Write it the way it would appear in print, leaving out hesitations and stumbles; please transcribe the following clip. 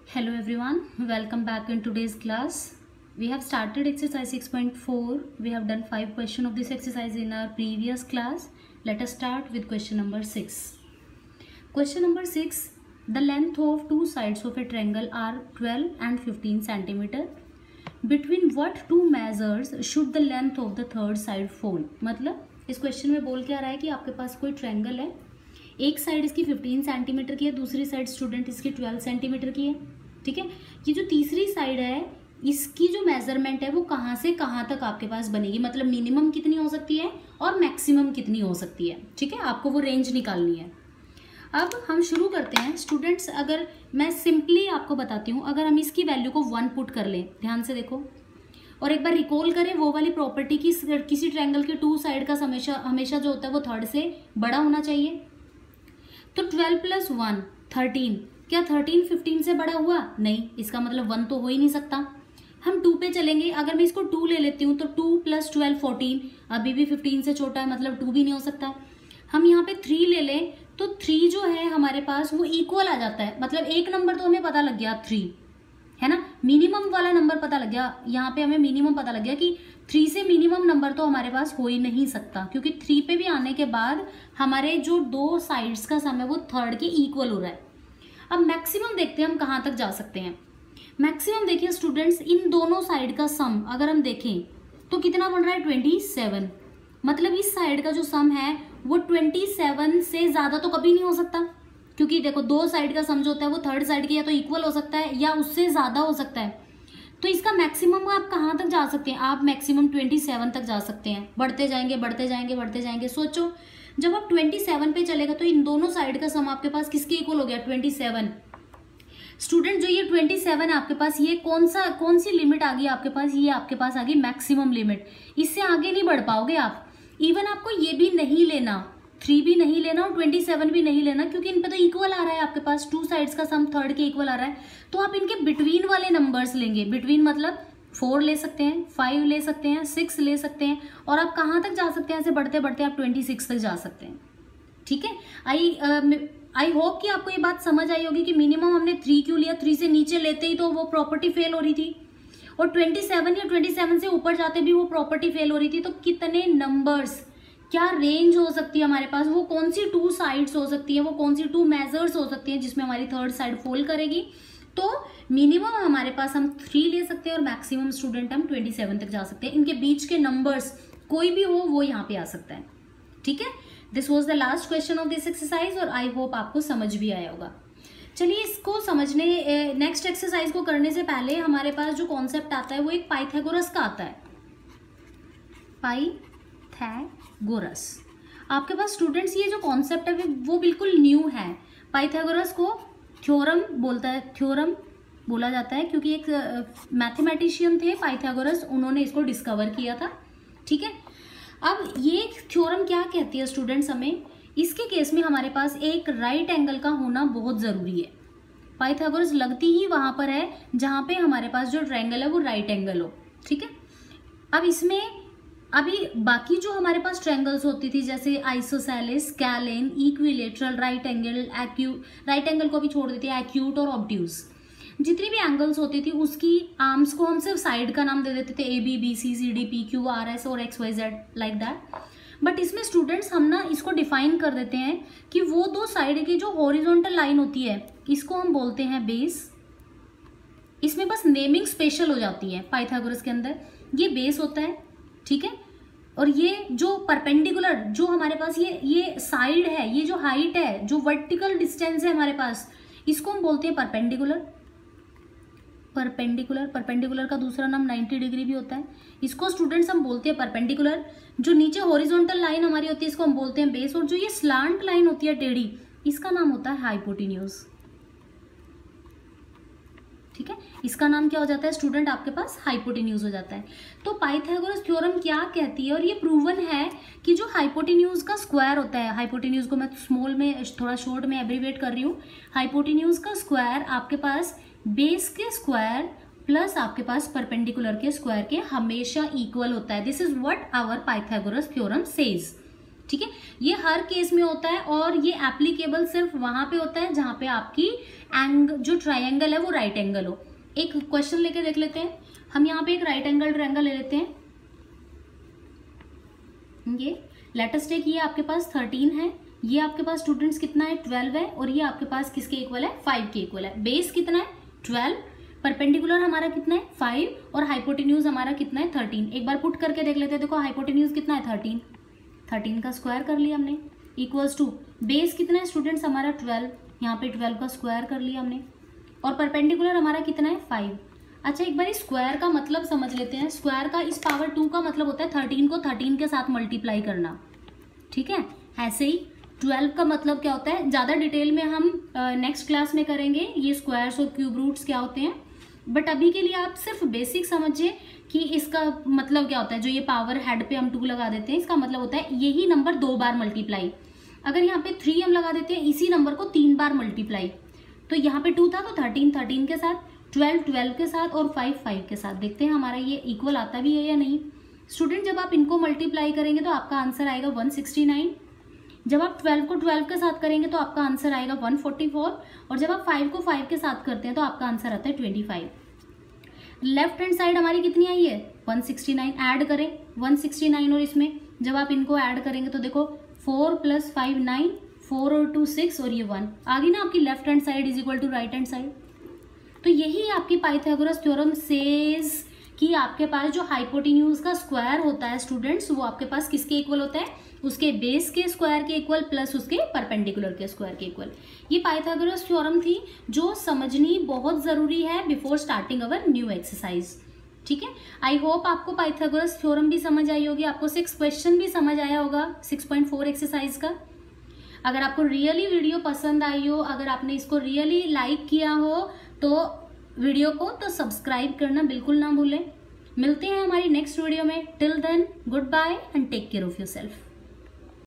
Hello everyone, welcome back in today's class. We have started exercise 6.4. We have done 5 questions of this exercise in our previous class. Let us start with question number 6. Question number 6. The length of two sides of a triangle are 12 and 15 centimeter. Between what two measures should the length of the third side fall? मतलब इस question में बोल क्या रहा है कि आपके पास कोई ट्रायंगल है, एक साइड इसकी 15 सेंटीमीटर की है, दूसरी साइड स्टूडेंट इसकी 12 सेंटीमीटर की है. ठीक है, ये जो तीसरी साइड है इसकी जो मेजरमेंट है वो कहाँ से कहाँ तक आपके पास बनेगी, मतलब मिनिमम कितनी हो सकती है और मैक्सिमम कितनी हो सकती है. ठीक है, आपको वो रेंज निकालनी है. अब हम शुरू करते हैं स्टूडेंट्स. अगर मैं सिंपली आपको बताती हूँ, अगर हम इसकी वैल्यू को 1 पुट कर लें, ध्यान से देखो और एक बार रिकॉल करें वो वाली प्रॉपर्टी की किसी ट्रायंगल के टू साइड का हमेशा जो होता है वो थर्ड से बड़ा होना चाहिए. तो 12 + 1 13. क्या 13 15 से बड़ा हुआ? नहीं, इसका मतलब 1 तो हो ही नहीं सकता. हम 2 पे चलेंगे. अगर मैं इसको 2 ले लेती हूँ तो 2 + 12 14, अभी भी 15 से छोटा है, मतलब 2 भी नहीं हो सकता. हम यहाँ पे 3 ले लें तो 3 जो है हमारे पास वो इक्वल आ जाता है, मतलब एक नंबर तो हमें पता लग गया 3 है ना, मिनिमम वाला नंबर पता लग गया. यहाँ पे हमें मिनिमम पता लग गया कि 3 से मिनिमम नंबर तो हमारे पास हो ही नहीं सकता, क्योंकि 3 पे भी आने के बाद हमारे जो दो साइड्स का सम है वो थर्ड के इक्वल हो रहा है. अब मैक्सिमम देखते हैं हम कहाँ तक जा सकते हैं. मैक्सिमम देखिए स्टूडेंट्स, इन दोनों साइड का सम अगर हम देखें तो कितना बन रहा है 27. मतलब इस साइड का जो सम है वो 27 से ज्यादा तो कभी नहीं हो सकता, क्योंकि देखो दो साइड का सम जो होता है वो थर्ड साइड के या तो इक्वल हो सकता है या उससे ज्यादा हो सकता है. तो इसका मैक्सिमम आप कहाँ तक जा सकते हैं? आप मैक्सिमम 27 तक जा सकते हैं. बढ़ते जाएंगे बढ़ते जाएंगे बढ़ते जाएंगे. सोचो जब आप 27 पे चलेगा तो इन दोनों साइड का सम आपके पास किसके इक्वल हो गया? 27. स्टूडेंट जो ये 27 है आपके पास, ये कौन सी लिमिट आ गई आपके पास? ये आपके पास आ गई मैक्सिमम लिमिट. इससे आगे नहीं बढ़ पाओगे आप. इवन आपको ये भी नहीं लेना, 3 भी नहीं लेना और 27 भी नहीं लेना, क्योंकि इन पे तो इक्वल आ रहा है आपके पास, टू साइड्स का सम थर्ड के इक्वल आ रहा है. तो आप इनके बिटवीन वाले नंबर्स लेंगे. बिटवीन मतलब 4 ले सकते हैं, 5 ले सकते हैं, 6 ले सकते हैं, और आप कहाँ तक जा सकते हैं? ऐसे बढ़ते बढ़ते आप 26 तक जा सकते हैं. ठीक है, आई होप कि आपको ये बात समझ आई होगी कि मिनिमम हमने 3 क्यों लिया. 3 से नीचे लेते ही तो वो प्रॉपर्टी फेल हो रही थी, और 27 या 27 से ऊपर जाते भी वो प्रॉपर्टी फेल हो रही थी. तो कितने नंबर्स, क्या रेंज हो सकती है हमारे पास, वो कौन सी टू साइड्स हो सकती है, वो कौन सी टू मेजर्स हो सकती है जिसमें हमारी थर्ड साइड फॉल करेगी. तो मिनिमम हमारे पास हम 3 ले सकते हैं और मैक्सिमम स्टूडेंट हम 27 तक जा सकते हैं. इनके बीच के नंबर्स कोई भी हो वो यहाँ पे आ सकता है. ठीक है, this was the last question of this exercise, और आई होप आपको समझ भी आया होगा. चलिए इसको समझने, नेक्स्ट एक्सरसाइज को करने से पहले हमारे पास जो कॉन्सेप्ट आता है वो एक पाइथागोरस का आता है. पाइथागोरस आपके पास स्टूडेंट्स, ये जो कॉन्सेप्ट है वो बिल्कुल न्यू है. पाइथागोरस को थ्योरम बोला जाता है, क्योंकि एक मैथमेटिशियन थे पाइथागोरस, उन्होंने इसको डिस्कवर किया था. ठीक है, अब ये थ्योरम क्या कहती है स्टूडेंट्स हमें, इसके केस में हमारे पास एक राइट एंगल का होना बहुत जरूरी है. पाइथागोरस लगती ही वहां पर है जहां पे हमारे पास जो ट्रायंगल है वो राइट एंगल हो. ठीक है, अब इसमें अभी बाकी जो हमारे पास ट्रायंगल्स होती थी जैसे isosceles, scalene, equilateral, right angle को भी छोड़ देते हैं, एक्यूट और ऑब्ट्यूज, जितनी भी एंगल्स होती थी उसकी आर्म्स को हम सिर्फ साइड का नाम दे देते थे, A B B C C D P Q R S और X Y Z, like that. But इसमें स्टूडेंट्स हम ना इसको डिफाइन कर देते हैं कि वो दो साइड की जो हॉरिजॉन्टल लाइन होती है इसको हम बोलते हैं बेस. इसमें बस नेमिंग स्पेशल हो जाती है. पाइथागोरस के अंदर ये बेस होता है. ठीक है, और ये जो परपेंडिकुलर जो हमारे पास ये साइड है, ये जो हाइट है, जो वर्टिकल डिस्टेंस है हमारे पास, इसको हम बोलते हैं परपेंडिकुलर. परपेंडिकुलर का दूसरा नाम 90 डिग्री भी होता है. इसको स्टूडेंट्स हम बोलते हैं परपेंडिकुलर. जो नीचे हॉरिजॉन्टल लाइन हमारी होती है इसको हम बोलते हैं बेस, और जो ये स्लांट लाइन होती है टेढ़ी, इसका नाम होता है हाइपोटेन्यूज. ठीक है, इसका नाम क्या हो जाता है स्टूडेंट? आपके पास हाइपोटेन्यूज हो जाता है. तो पाइथागोरस थ्योरम क्या कहती है, और ये प्रूवन है कि जो हाइपोटेन्यूज का स्क्वायर होता है, हाइपोटेन्यूज को मैं स्मॉल में थोड़ा शॉर्ट में एब्रीवेट कर रही हूँ, हाइपोटेन्यूज का स्क्वायर आपके पास बेस के स्क्वायर प्लस आपके पास परपेंडिकुलर के स्क्वायर के हमेशा इक्वल होता है. This is what our Pythagoras theorem says. ठीक है, ये हर केस में होता है और ये एप्लीकेबल सिर्फ वहां पे होता है जहां पे आपकी जो ट्राइंगल है वो राइट एंगल हो। एक क्वेश्चन लेके देख लेते हैं। हम यहाँ पे एक राइट एंगल ट्रायंगल ले लेते हैं। ये लेट अस टेक, ये आपके पास 13 है, ये आपके पास स्टूडेंट्स कितना है 12 है, और ये आपके पास किसके इक्वल है 5 के इक्वल है। बेस कितना है 12, परपेंडिकुलर हमारा कितना है 5 और हाइपोटेन्यूज हमारा कितना है 13। एक बार पुट करके देख लेते हैं। देखो हाइपोटेन्यूज कितना है 13 का स्क्वायर कर लिया हमने, इक्वल्स टू बेस कितना है स्टूडेंट्स हमारा 12, यहाँ पे 12 का स्क्वायर कर लिया हमने, और परपेंडिकुलर हमारा कितना है 5। अच्छा एक बार स्क्वायर का मतलब समझ लेते हैं। स्क्वायर का इस पावर 2 का मतलब होता है 13 को 13 के साथ मल्टीप्लाई करना, ठीक है। ऐसे ही 12 का मतलब क्या होता है, ज़्यादा डिटेल में हम नेक्स्ट क्लास में करेंगे ये स्क्वायर्स और क्यूब रूट्स क्या होते हैं, बट अभी के लिए आप सिर्फ बेसिक समझिए कि इसका मतलब क्या होता है। जो ये पावर हेड पे हम 2 लगा देते हैं, इसका मतलब होता है यही नंबर 2 बार मल्टीप्लाई। अगर यहाँ पे 3 हम लगा देते हैं इसी नंबर को 3 बार मल्टीप्लाई, तो यहाँ पे 2 था तो 13 के साथ, 12 के साथ और 5 के साथ। देखते हैं हमारा ये इक्वल आता भी है या नहीं। स्टूडेंट जब आप इनको मल्टीप्लाई करेंगे तो आपका आंसर आएगा 169। जब आप 12 को 12 के साथ करेंगे तो आपका आंसर आएगा 144, और जब आप 5 को 5 के साथ करते हैं तो आपका आंसर आता है 25। लेफ्ट हैंड साइड हमारी कितनी आई है 169। ऐड करें 169 और इसमें जब आप इनको ऐड करेंगे तो देखो 4 + 5 9, 4 और 2 6 और ये 1 आ गई ना आपकी left hand side is equal to right hand side. तो यही आपकी पाइथागोरस थ्योरम सेज कि आपके पास जो हाइपोटेन्यूज का स्क्वायर होता है स्टूडेंट्स, वो आपके पास किसके इक्वल होता है, उसके बेस के स्क्वायर के इक्वल प्लस उसके परपेंडिकुलर के स्क्वायर के इक्वल। ये पाइथागोरस थ्योरम थी जो समझनी बहुत जरूरी है before starting our new exercise, ठीक है। आई होप आपको पाइथागोरस थ्योरम भी समझ आई होगी, आपको 6 क्वेश्चन भी समझ आया होगा 6.4 एक्सरसाइज का। अगर आपको रियली वीडियो पसंद आई हो, अगर आपने इसको रियली लाइक किया हो तो वीडियो को तो सब्सक्राइब करना बिल्कुल ना भूलें। मिलते हैं हमारी नेक्स्ट वीडियो में। Till then goodbye and take care of yourself.